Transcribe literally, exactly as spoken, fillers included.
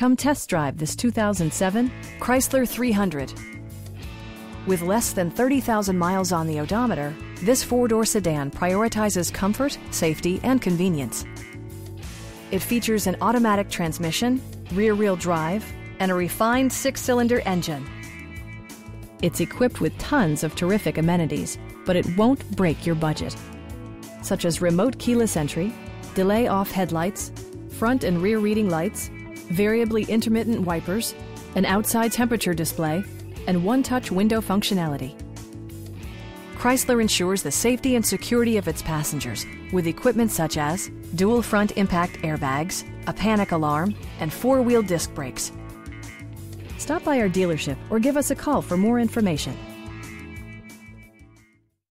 Come test drive this two thousand seven Chrysler three hundred. With less than thirty thousand miles on the odometer, this four-door sedan prioritizes comfort, safety, and convenience. It features an automatic transmission, rear-wheel drive, and a refined six-cylinder engine. It's equipped with tons of terrific amenities, but it won't break your budget, such as remote keyless entry, delay-off headlights, front and rear reading lights, variably intermittent wipers, an outside temperature display, and one-touch window functionality. Chrysler ensures the safety and security of its passengers with equipment such as dual front impact airbags, a panic alarm, and four-wheel disc brakes. Stop by our dealership or give us a call for more information.